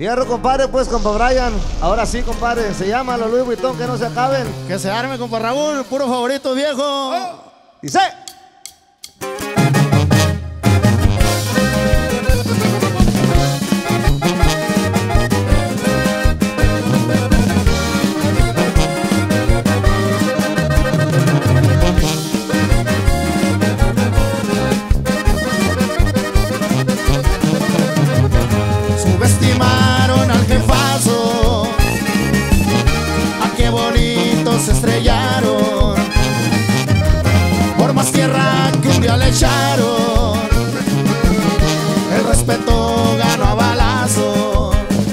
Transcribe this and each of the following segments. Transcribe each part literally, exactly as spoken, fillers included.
Fierro, compadre, pues, compa Brian. Ahora sí, compadre, se llama los Louis Vuitton que no se acaben. Que se arme, compa Raúl, puro favorito viejo. Oh. Dice. Subestimaron al jefazo, a qué bonito se estrellaron, por más tierra que un día le echaron, el respeto ganó a balazo.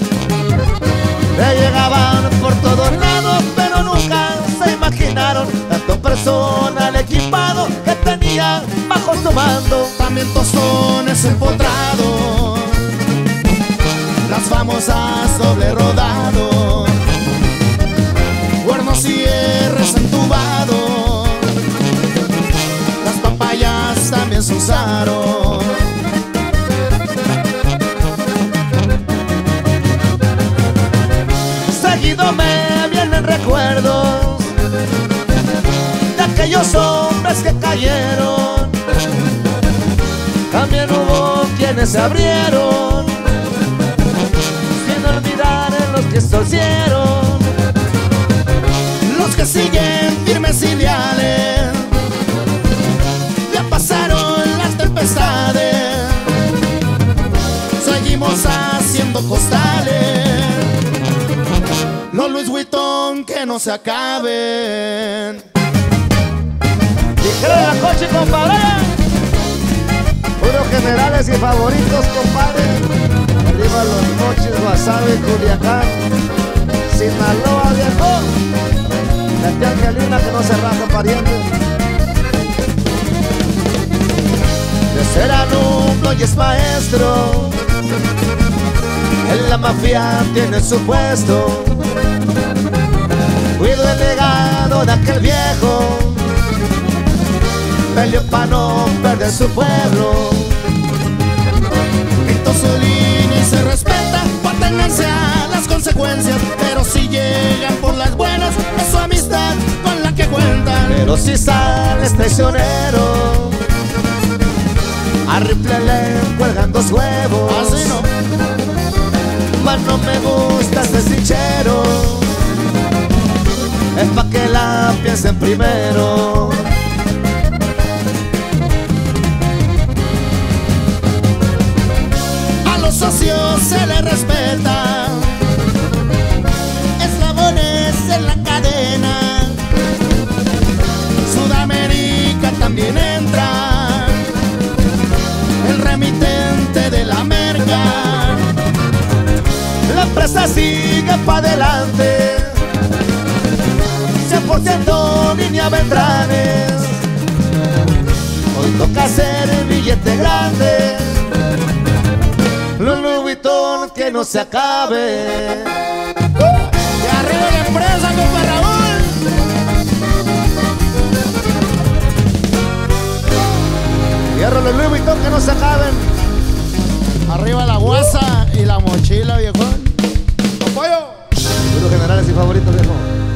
Le llegaban por todos lados, pero nunca se imaginaron tanto personal equipado que tenían bajo su mando. También tostones empotrados, las famosas doble rodado, cuernos y hierres entubados, las papayas también se usaron. Seguido me vienen recuerdos de aquellos hombres que cayeron. También hubo quienes se abrieron, sin olvidar en los que torcieron. Los que siguen firmes y leales, ya pasaron las tempestades, seguimos haciendo costales. Los Louis Vuitton que no se acaben. Dijeron la coche, compadre. Puros generales y favoritos, compadre. Arriba los Mochis, Guasave, Culiacán, Sinaloa, viejo. La tía Angelina que no se raja, pariente. De ser alumno y es maestro, en la mafia tiene su puesto. Cuido el legado de aquel viejo, peleó para no perder su pueblo. Pintó su línea y se respeta para tenerse a las consecuencias, pero si llegan por las buenas es su amistad con la que cuentan. Pero si sales traicionero, a rifle le cuelgan dos huevos. Así no. Mas no me gusta ese sichero, es pa' que la piensen primero. A los socios se les respeta, eslabones en la cadena. Sudamérica también entra, el remitente de la merca. La empresa sigue pa' adelante, cien por ciento línea Beltranes. Hoy toca hacer el billete grande, los Louis Vuitton que no se acabe. Y arriba la empresa, compa Raúl. Fierro, los Louis Vuitton que no se acaben. Arriba la guasa y la mochila, viejón. ¡Apoyo! Puros generales y favoritos, viejo.